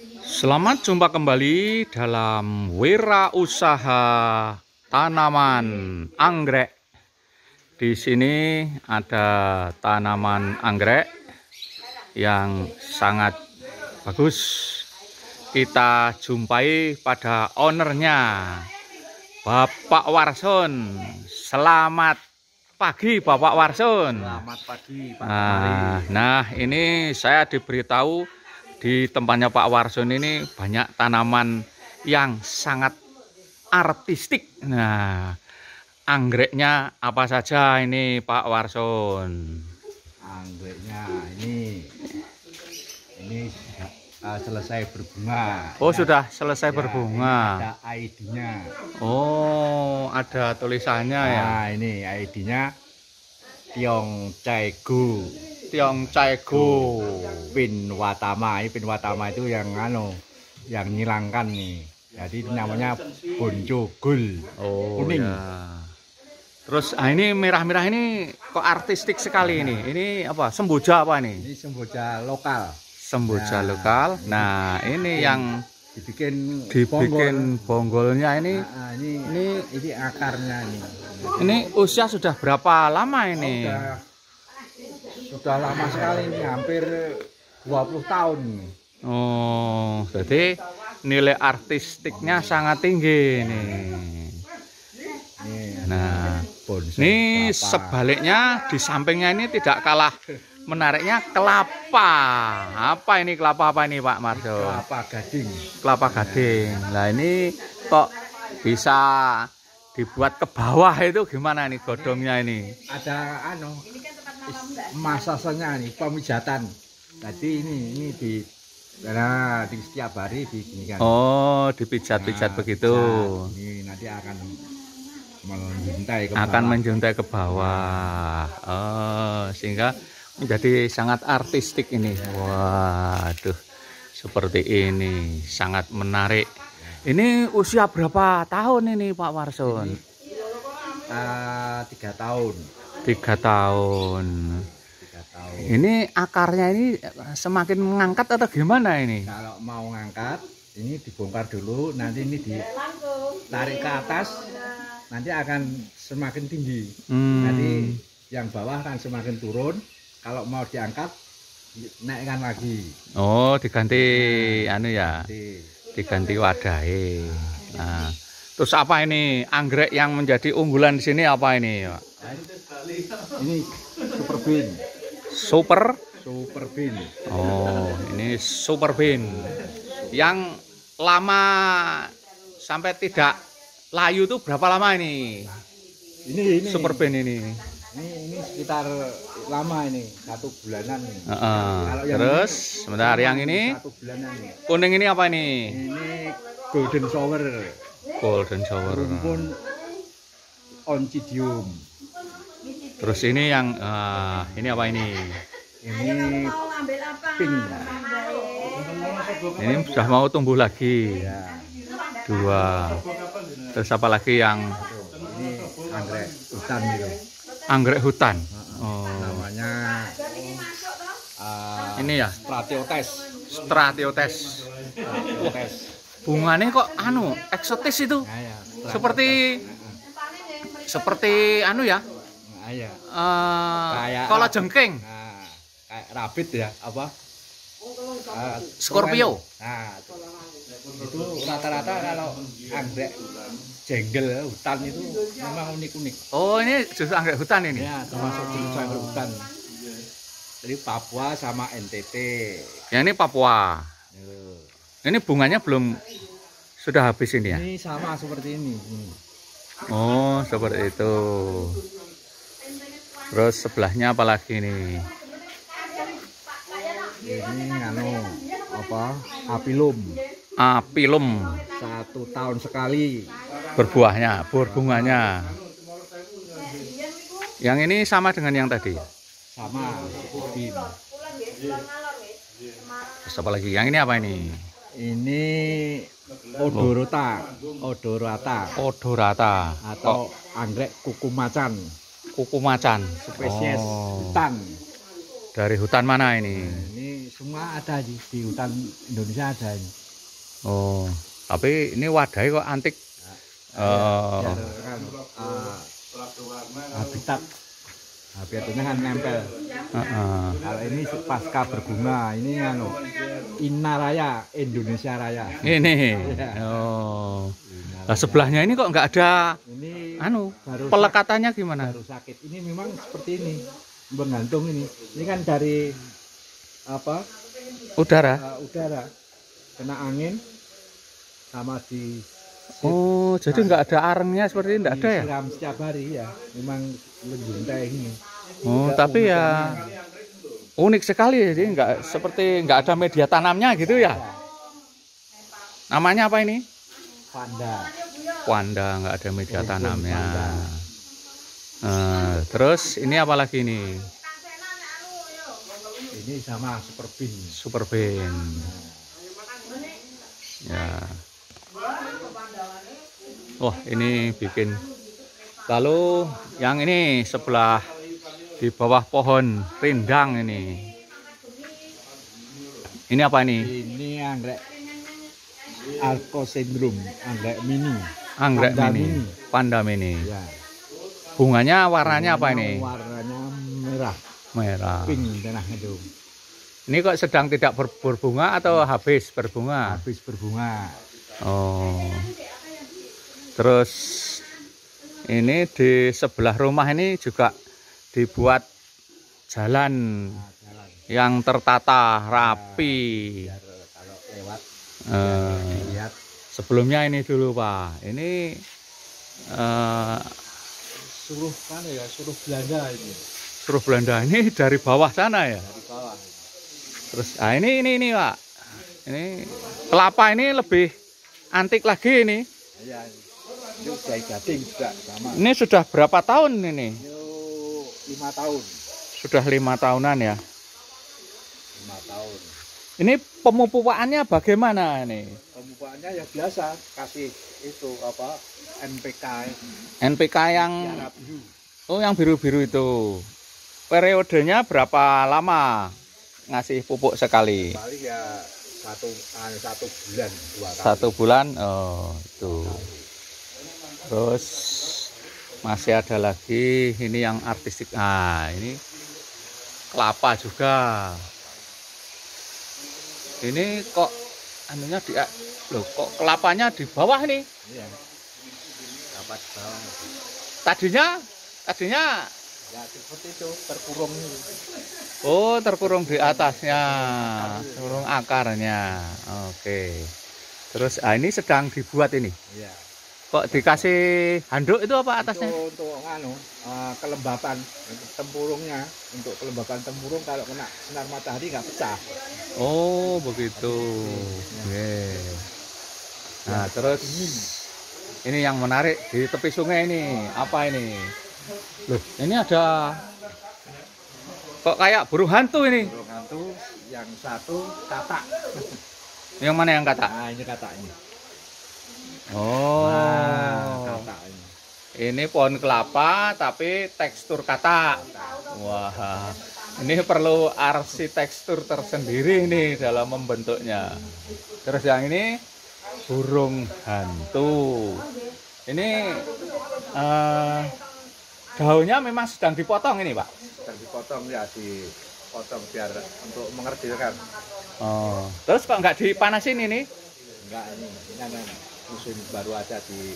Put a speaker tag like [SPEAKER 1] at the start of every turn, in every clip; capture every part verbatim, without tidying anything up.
[SPEAKER 1] Selamat jumpa kembali dalam wirausaha tanaman anggrek. Di sini ada tanaman anggrek yang sangat bagus. Kita jumpai pada ownernya, Bapak Warson. Selamat pagi, Bapak Warson.
[SPEAKER 2] Selamat pagi, Pak.
[SPEAKER 1] Nah, nah, ini saya diberitahu di tempatnya Pak Warson ini banyak tanaman yang sangat artistik. Nah, anggreknya apa saja ini Pak Warson?
[SPEAKER 2] Anggreknya ini ini uh, selesai berbunga.
[SPEAKER 1] Oh,
[SPEAKER 2] ya,
[SPEAKER 1] sudah selesai
[SPEAKER 2] ya,
[SPEAKER 1] berbunga.
[SPEAKER 2] Ada I D-nya.
[SPEAKER 1] Oh, ada tulisannya ya.
[SPEAKER 2] Nah, ini I D-nya Tiong Caigu.
[SPEAKER 1] Tiong Caigu.
[SPEAKER 2] Pin Watama. Ini Pin Watama itu yang anu, yang nyilangkan nih. Jadi namanya Boncogul.
[SPEAKER 1] Oh,
[SPEAKER 2] kuning.
[SPEAKER 1] Ya. Terus ah, ini merah-merah ini kok artistik sekali ini. Ini apa? Semboja apa nih?
[SPEAKER 2] Ini semboja lokal.
[SPEAKER 1] Semboja
[SPEAKER 2] Nah,
[SPEAKER 1] lokal. Nah, ini yang
[SPEAKER 2] dibikin
[SPEAKER 1] dibikin
[SPEAKER 2] bonggol.
[SPEAKER 1] bonggolnya ini.
[SPEAKER 2] Nah, ini
[SPEAKER 1] Ini
[SPEAKER 2] ini akarnya nih.
[SPEAKER 1] ini usia sudah berapa lama ini?
[SPEAKER 2] Sudah, sudah lama sekali ini, hampir dua puluh tahun nih.
[SPEAKER 1] Oh, jadi nilai artistiknya sangat tinggi nih.
[SPEAKER 2] Nih,
[SPEAKER 1] Nah,
[SPEAKER 2] bonsai
[SPEAKER 1] ini
[SPEAKER 2] kelapa.
[SPEAKER 1] sebaliknya di sampingnya ini tidak kalah menariknya kelapa. Apa ini kelapa apa ini Pak Marso?
[SPEAKER 2] Kelapa gading.
[SPEAKER 1] Kelapa gading. Nah, ini kok bisa dibuat ke bawah itu gimana nih godongnya ini?
[SPEAKER 2] Ada anu masasanya nih, pemijatan. Jadi ini ini di nah di setiap hari diginikan.
[SPEAKER 1] Oh, dipijat-pijat
[SPEAKER 2] Nah,
[SPEAKER 1] begitu.
[SPEAKER 2] pijat. Ini nanti akan menjuntai ke
[SPEAKER 1] Akan
[SPEAKER 2] bawah.
[SPEAKER 1] menjuntai ke bawah. Oh, sehingga menjadi sangat artistik ini. Waduh, seperti ini sangat menarik. Ini usia berapa tahun ini Pak Warson?
[SPEAKER 2] Uh, tiga tahun.
[SPEAKER 1] Tiga tahun.
[SPEAKER 2] Tiga tahun.
[SPEAKER 1] Ini akarnya ini semakin mengangkat atau gimana ini?
[SPEAKER 2] Kalau mau ngangkat, ini dibongkar dulu, nanti ini ditarik ke atas, nanti akan semakin tinggi.
[SPEAKER 1] Hmm.
[SPEAKER 2] Nanti yang bawah akan semakin turun. Kalau mau diangkat, naikkan lagi.
[SPEAKER 1] Oh, diganti anu ya,
[SPEAKER 2] Nanti
[SPEAKER 1] diganti wadahnya. Nah, terus apa ini anggrek yang menjadi unggulan di sini apa ini, Pak?
[SPEAKER 2] ini super bean,
[SPEAKER 1] Super.
[SPEAKER 2] super bean.
[SPEAKER 1] Oh, ini super bean yang lama sampai tidak layu tuh berapa lama ini?
[SPEAKER 2] Ini ini
[SPEAKER 1] Super bean ini.
[SPEAKER 2] Ini ini sekitar lama ini, satu bulanan ini.
[SPEAKER 1] Uh -uh.
[SPEAKER 2] Kalau yang
[SPEAKER 1] Terus,
[SPEAKER 2] ini,
[SPEAKER 1] sebentar yang ini
[SPEAKER 2] satu bulanan ini.
[SPEAKER 1] kuning ini apa ini?
[SPEAKER 2] Ini golden shower,
[SPEAKER 1] Golden shower.
[SPEAKER 2] rumpun oncidium.
[SPEAKER 1] Terus ini yang uh, ini apa ini?
[SPEAKER 2] Ini pink.
[SPEAKER 1] Ini sudah mau tumbuh lagi.
[SPEAKER 2] Ya,
[SPEAKER 1] Dua. Terus apa lagi yang
[SPEAKER 2] ini anggrek hutan gitu.
[SPEAKER 1] anggrek hutan? Oh,
[SPEAKER 2] Namanya uh,
[SPEAKER 1] ini ya,
[SPEAKER 2] Stratiotes.
[SPEAKER 1] Stratiotes.
[SPEAKER 2] Stratiotes.
[SPEAKER 1] Bunganya kok anu eksotis itu.
[SPEAKER 2] Nah, ya, Stratiotes.
[SPEAKER 1] Seperti seperti anu ya.
[SPEAKER 2] Nah, ya.
[SPEAKER 1] Uh,
[SPEAKER 2] Kayak
[SPEAKER 1] kalau
[SPEAKER 2] rabbit.
[SPEAKER 1] jengking,
[SPEAKER 2] Nah, kayak rabbit ya, apa? Uh,
[SPEAKER 1] Scorpio.
[SPEAKER 2] Nah, itu rata-rata kalau anggrek jenggel hutan itu memang unik-unik.
[SPEAKER 1] Oh, ini justru anggrek hutan ini.
[SPEAKER 2] Ya, termasuk jenis anggrek hutan. Jadi Papua sama N T T.
[SPEAKER 1] Yang ini Papua.
[SPEAKER 2] Tuh.
[SPEAKER 1] Ini bunganya belum sudah habis ini ya?
[SPEAKER 2] Ini sama seperti ini. Ini.
[SPEAKER 1] Oh, seperti itu. Terus sebelahnya apa lagi nih?
[SPEAKER 2] Ini anu apa? Apilum.
[SPEAKER 1] Apilum.
[SPEAKER 2] Satu tahun sekali.
[SPEAKER 1] Berbuahnya, berbunganya. Yang ini sama dengan yang tadi.
[SPEAKER 2] Sama bin.
[SPEAKER 1] Terus apa lagi? Yang ini apa ini?
[SPEAKER 2] Ini odorota, odorata
[SPEAKER 1] Odorata.
[SPEAKER 2] atau anggrek kuku macan,
[SPEAKER 1] Kuku macan.
[SPEAKER 2] spesies
[SPEAKER 1] Oh.
[SPEAKER 2] hutan.
[SPEAKER 1] Dari hutan mana ini?
[SPEAKER 2] Nah, ini semua ada di, di hutan Indonesia ada ini.
[SPEAKER 1] Oh, tapi ini wadahnya kok antik.
[SPEAKER 2] Nah,
[SPEAKER 1] Oh.
[SPEAKER 2] biar kan, uh, habitat habitatnya kan nempel.
[SPEAKER 1] Uh-uh.
[SPEAKER 2] Kalau ini pasca berbunga, ini anu Inna Raya, Indonesia Raya.
[SPEAKER 1] Ini.
[SPEAKER 2] Ya.
[SPEAKER 1] Oh. Nah, sebelahnya ini kok nggak ada
[SPEAKER 2] Ini
[SPEAKER 1] anu
[SPEAKER 2] baru
[SPEAKER 1] pelekatannya gimana?
[SPEAKER 2] baru sakit. Ini memang seperti ini, menggantung ini. Ini kan dari apa?
[SPEAKER 1] Udara.
[SPEAKER 2] Uh, udara kena angin sama di
[SPEAKER 1] Oh, jadi nggak ada arengnya seperti ini, nggak ada ya?
[SPEAKER 2] disiram setiap hari ya. Memang lenjuntai ini.
[SPEAKER 1] Oh,
[SPEAKER 2] Juga
[SPEAKER 1] tapi ya
[SPEAKER 2] penghutannya.
[SPEAKER 1] unik sekali, jadi nggak seperti nggak ada media tanamnya gitu ya? Namanya apa ini?
[SPEAKER 2] Panda.
[SPEAKER 1] Wanda, nggak ada media
[SPEAKER 2] Rumpun
[SPEAKER 1] tanamnya.
[SPEAKER 2] panda.
[SPEAKER 1] Eh, terus ini apa lagi nih?
[SPEAKER 2] Ini sama super bean.
[SPEAKER 1] Super bean. Ya. Wah, ini bikin. Lalu yang ini sebelah di bawah pohon rindang ini. Ini apa ini?
[SPEAKER 2] Ini anggrek Arco syndrome, anggrek mini.
[SPEAKER 1] Anggrek
[SPEAKER 2] Panda
[SPEAKER 1] mini,
[SPEAKER 2] mini.
[SPEAKER 1] panda mini.
[SPEAKER 2] Ya.
[SPEAKER 1] Bunganya warnanya apa ini?
[SPEAKER 2] Warnanya merah,
[SPEAKER 1] Merah.
[SPEAKER 2] pink tanah itu.
[SPEAKER 1] Ini kok sedang tidak ber- berbunga atau habis berbunga?
[SPEAKER 2] Habis berbunga.
[SPEAKER 1] Oh. Terus ini di sebelah rumah ini juga dibuat jalan
[SPEAKER 2] Nah, jalan.
[SPEAKER 1] yang tertata rapi.
[SPEAKER 2] Biar kalau lewat
[SPEAKER 1] Eh,
[SPEAKER 2] lihat
[SPEAKER 1] sebelumnya ini dulu Pak. Ini eh,
[SPEAKER 2] suruh kan ya, suruh Belanda ini
[SPEAKER 1] suruh Belanda ini dari bawah sana ya.
[SPEAKER 2] dari bawah.
[SPEAKER 1] Terus, ah ini ini ini Pak. Ini kelapa ini lebih antik lagi ini.
[SPEAKER 2] Ya, itu Kiai Gading juga sama.
[SPEAKER 1] Ini sudah berapa tahun ini?
[SPEAKER 2] Itu lima tahun,
[SPEAKER 1] Sudah lima tahunan ya.
[SPEAKER 2] lima tahun.
[SPEAKER 1] Ini pemupukannya bagaimana ini?
[SPEAKER 2] Pemupukannya ya biasa, kasih itu apa N P K,
[SPEAKER 1] N P K yang
[SPEAKER 2] Tiara biru.
[SPEAKER 1] oh yang biru-biru itu. Periodenya berapa lama ngasih pupuk sekali?
[SPEAKER 2] Paling ya satu ah, satu bulan dua kali.
[SPEAKER 1] Satu bulan. Oh, itu. Terus masih ada lagi ini yang artistik. Ah, ini kelapa juga. Ini kok anunya di loh, kok kelapanya di bawah nih?
[SPEAKER 2] Iya. Dapat bawah.
[SPEAKER 1] Tadinya tadinya
[SPEAKER 2] Ya seperti itu terkurung ini.
[SPEAKER 1] oh terkurung di atasnya, terkurung akarnya. Oke. Terus ah, ini sedang dibuat ini.
[SPEAKER 2] Iya.
[SPEAKER 1] Kok dikasih handuk itu apa atasnya?
[SPEAKER 2] Itu untuk anu uh, kelembapan untuk tempurungnya, untuk kelembapan tempurung kalau kena sinar matahari nggak pecah.
[SPEAKER 1] Oh begitu. Oke. Nah terus ini yang menarik di tepi sungai ini apa ini? Loh ini ada kok kayak burung hantu ini?
[SPEAKER 2] Burung hantu yang satu katak.
[SPEAKER 1] Yang mana yang kata?
[SPEAKER 2] Nah ini kataknya.
[SPEAKER 1] Oh.
[SPEAKER 2] Nah, katak ini.
[SPEAKER 1] Ini pohon kelapa tapi tekstur katak. Wah, ini perlu arsitektur tersendiri nih dalam membentuknya. Terus yang ini burung hantu. Ini eh, daunnya memang sedang dipotong ini, Pak.
[SPEAKER 2] Dan dipotong ya, dipotong biar untuk mengerdilkan.
[SPEAKER 1] Oh, terus kok nggak dipanasin ini?
[SPEAKER 2] Enggak, ini ini kan musim baru aja di.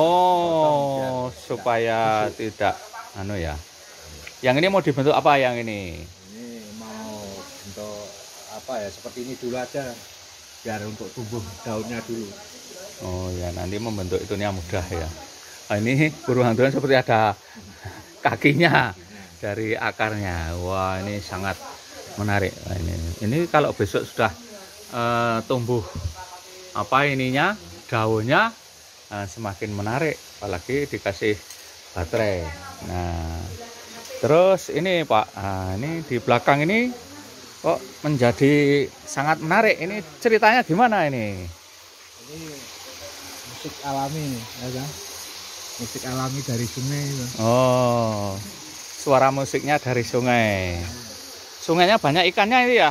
[SPEAKER 1] Oh, supaya tidak anu ya. Yang ini mau dibentuk apa yang ini?
[SPEAKER 2] Ini mau bentuk apa ya, seperti ini dulu aja biar untuk tumbuh daunnya dulu.
[SPEAKER 1] Oh ya, nanti membentuk itunya mudah ya. Nah, ini burung hantunya seperti ada kakinya dari akarnya. Wah, ini sangat menarik. Nah, ini ini kalau besok sudah uh, tumbuh apa ininya, daunnya uh, semakin menarik, apalagi dikasih baterai. Nah, terus ini Pak, nah, ini di belakang ini kok menjadi sangat menarik. Ini ceritanya gimana ini?
[SPEAKER 2] Ini musik alami, ya kan? Musik alami dari sungai itu.
[SPEAKER 1] Oh, suara musiknya dari sungai. Sungainya banyak ikannya ini ya.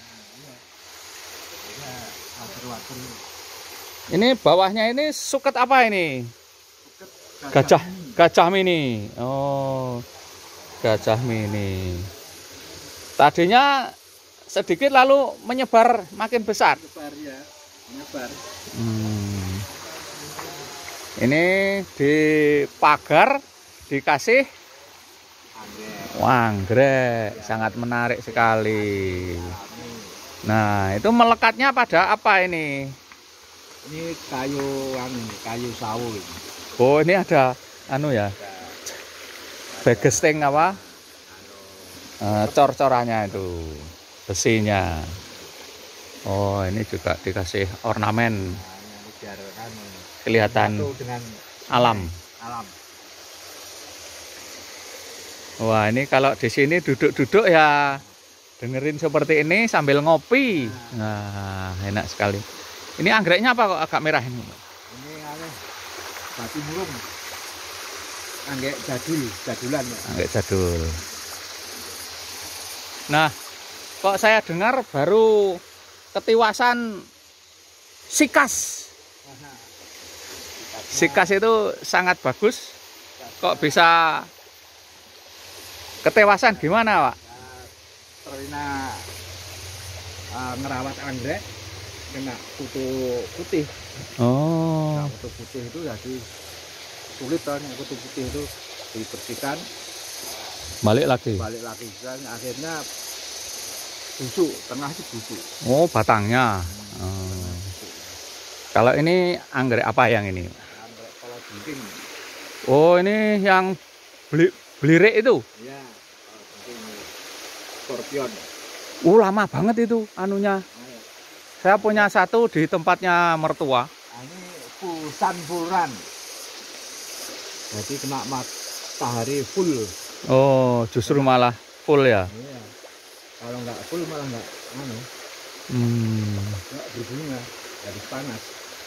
[SPEAKER 1] Ini bawahnya ini suket apa ini? Gajah, gajah mini. Oh, gajah mini. Tadinya sedikit lalu menyebar makin besar.
[SPEAKER 2] Menyebar ya, menyebar.
[SPEAKER 1] Hmm. Ini di pagar dikasih anggrek, sangat menarik sekali. Nah, itu melekatnya pada apa ini?
[SPEAKER 2] Ini kayu anu, kayu sawo ini.
[SPEAKER 1] Oh, ini ada anu ya. Begesting apa? Uh, cor-corannya itu, besinya. Oh, ini juga dikasih ornamen. Kelihatan
[SPEAKER 2] dengan
[SPEAKER 1] alam.
[SPEAKER 2] Alam.
[SPEAKER 1] Wah, ini kalau di sini duduk-duduk ya dengerin seperti ini sambil ngopi. Nah, enak sekali. Ini anggreknya apa kok agak merah ini?
[SPEAKER 2] Ini anu batu murung. Anggrek jadul, jadulan ya.
[SPEAKER 1] Anggrek jadul. Nah, kok saya dengar baru ketiwasan sikas. Sikas itu sangat bagus. Kok bisa ketewasan gimana, Pak?
[SPEAKER 2] Karena uh, ngerawat anggrek kena kutu putih.
[SPEAKER 1] Oh.
[SPEAKER 2] Nah, kutu putih itu jadi sulit kan, kutu putih itu dibersihkan.
[SPEAKER 1] Balik lagi.
[SPEAKER 2] Balik lagi kan akhirnya busuk, tengah itu busuk.
[SPEAKER 1] Oh, batangnya. Hmm. Oh. Kalau ini anggrek apa yang ini?
[SPEAKER 2] Anggrek kalau bunting.
[SPEAKER 1] Oh, ini yang beli belirik itu?
[SPEAKER 2] Iya, skorpion.
[SPEAKER 1] Uh, lama banget itu anunya.
[SPEAKER 2] Ayo.
[SPEAKER 1] Saya punya satu di tempatnya mertua.
[SPEAKER 2] Nah, ini pulsan pulran. Jadi kena matahari full.
[SPEAKER 1] Oh, justru malah full ya?
[SPEAKER 2] Iya. Kalau nggak full malah nggak anu.
[SPEAKER 1] Hmm.
[SPEAKER 2] Nggak berbunga, jadi panas.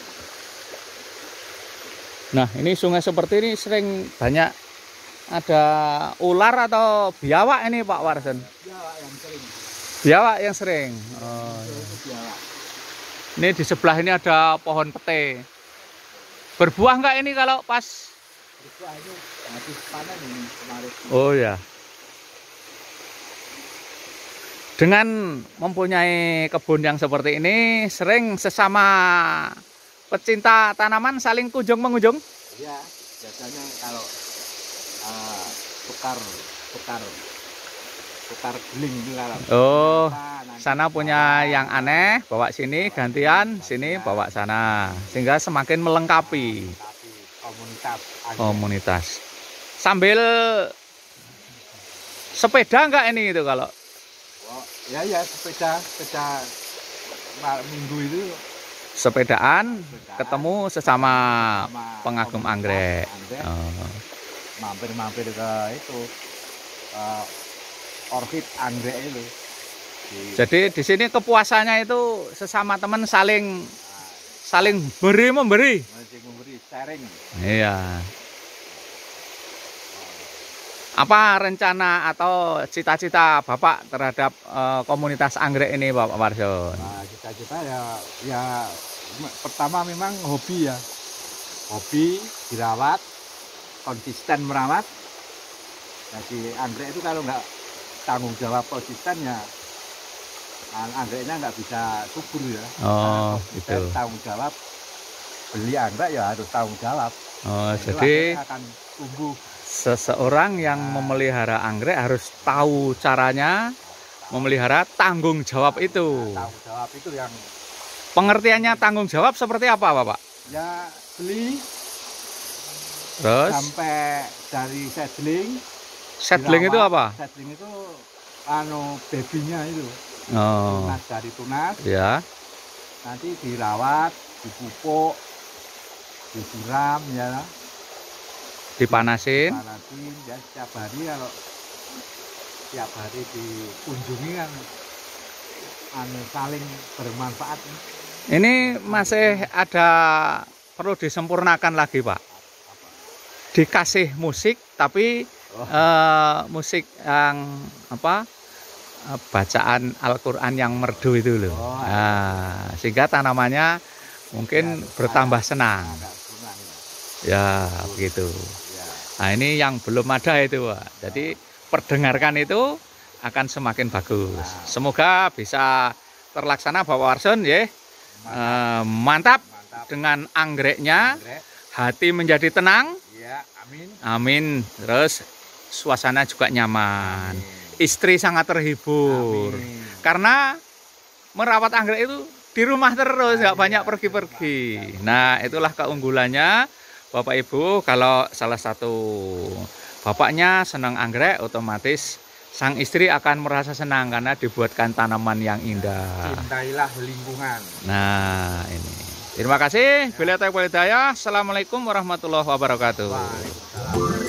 [SPEAKER 1] Nah, ini sungai seperti ini sering banyak ada ular atau biawak ini Pak Warsen?
[SPEAKER 2] Biawak yang sering.
[SPEAKER 1] Biawak yang sering. Oh, iya.
[SPEAKER 2] Biawak.
[SPEAKER 1] Ini di sebelah ini ada pohon pete. Berbuah nggak ini kalau pas?
[SPEAKER 2] Berbuah itu habis panen ini kemarin.
[SPEAKER 1] Oh ya. Dengan mempunyai kebun yang seperti ini, sering sesama pecinta tanaman saling kunjung mengunjung?
[SPEAKER 2] Iya, biasanya kalau uh, tukar tukar tukar beling kalau.
[SPEAKER 1] Oh,
[SPEAKER 2] nah,
[SPEAKER 1] sana punya yang aneh, bawa sini gantian, sini bawa sana, sehingga semakin melengkapi
[SPEAKER 2] komunitas.
[SPEAKER 1] Komunitas. Sambil sepeda enggak ini itu kalau?
[SPEAKER 2] Oh, ya ya sepeda sepeda minggu itu.
[SPEAKER 1] Sepedaan,
[SPEAKER 2] Sepedaan
[SPEAKER 1] ketemu sesama pengagum
[SPEAKER 2] anggrek.
[SPEAKER 1] anggrek. Oh.
[SPEAKER 2] Mampir-mampir ke itu uh, orchid anggrek itu. Di...
[SPEAKER 1] Jadi di sini kepuasannya itu sesama teman saling saling beri memberi.
[SPEAKER 2] Saling memberi, sharing.
[SPEAKER 1] Iya. Apa rencana atau cita-cita Bapak terhadap uh, komunitas anggrek ini, Bapak Warson?
[SPEAKER 2] Nah, cita-cita ya, ya pertama memang hobi ya, hobi dirawat, konsisten merawat. Jadi anggrek itu kalau nggak tanggung jawab konsisten ya, anggreknya nggak bisa subur ya.
[SPEAKER 1] Oh,
[SPEAKER 2] itu. Tanggung jawab beli anggrek ya harus tanggung jawab.
[SPEAKER 1] Oh,
[SPEAKER 2] nah,
[SPEAKER 1] jadi
[SPEAKER 2] akan tumbuh.
[SPEAKER 1] Seseorang yang memelihara anggrek harus tahu caranya memelihara, tanggung jawab itu.
[SPEAKER 2] Nah, tanggung jawab itu yang
[SPEAKER 1] pengertiannya tanggung jawab seperti apa, Bapak?
[SPEAKER 2] Ya beli,
[SPEAKER 1] terus
[SPEAKER 2] sampai dari seedling.
[SPEAKER 1] Seedling itu apa?
[SPEAKER 2] Seedling itu anu babynya itu.
[SPEAKER 1] Oh.
[SPEAKER 2] Tunas dari tunas.
[SPEAKER 1] Ya.
[SPEAKER 2] Nanti dirawat, dipupuk, disiram ya.
[SPEAKER 1] Dipanasin.
[SPEAKER 2] Dipanasin ya setiap hari, kalau setiap hari dikunjungi kan anu saling bermanfaat.
[SPEAKER 1] Ini masih ada perlu disempurnakan lagi, Pak. Dikasih musik tapi oh. uh, musik yang apa? bacaan Al-Quran yang merdu itu loh.
[SPEAKER 2] Oh,
[SPEAKER 1] Nah, sehingga tanamannya mungkin
[SPEAKER 2] Ya,
[SPEAKER 1] bertambah senang.
[SPEAKER 2] agak senang
[SPEAKER 1] Ya,
[SPEAKER 2] ya.
[SPEAKER 1] begitu.
[SPEAKER 2] Ya.
[SPEAKER 1] Nah, ini yang belum ada itu, Pak. Jadi, perdengarkan itu akan semakin bagus. Semoga bisa terlaksana Bapak Warson ya.
[SPEAKER 2] Mantap.
[SPEAKER 1] Eh, mantap
[SPEAKER 2] Mantap.
[SPEAKER 1] dengan anggreknya,
[SPEAKER 2] Anggrek.
[SPEAKER 1] hati menjadi tenang.
[SPEAKER 2] Ya, amin.
[SPEAKER 1] Amin. Terus suasana juga nyaman.
[SPEAKER 2] Amin.
[SPEAKER 1] Istri sangat terhibur.
[SPEAKER 2] Amin.
[SPEAKER 1] Karena merawat anggrek itu di rumah terus, nggak
[SPEAKER 2] Nah,
[SPEAKER 1] banyak
[SPEAKER 2] iya,
[SPEAKER 1] pergi-pergi.
[SPEAKER 2] di rumah.
[SPEAKER 1] Nah, itulah keunggulannya Bapak Ibu. Kalau salah satu bapaknya senang anggrek, otomatis sang istri akan merasa senang karena dibuatkan tanaman yang indah.
[SPEAKER 2] Cintailah lingkungan.
[SPEAKER 1] Nah, ini. Terima kasih. Bila Assalamualaikum warahmatullahi wabarakatuh.
[SPEAKER 2] Waalaikumsalam.